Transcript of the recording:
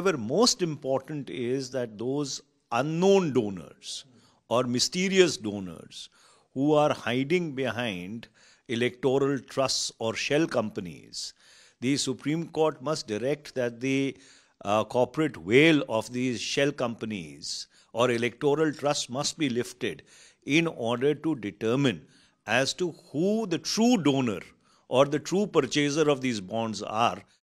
However, most important is that those unknown donors or mysterious donors who are hiding behind electoral trusts or shell companies, the Supreme Court must direct that the corporate veil of these shell companies or electoral trusts must be lifted in order to determine as to who the true donor or the true purchaser of these bonds are.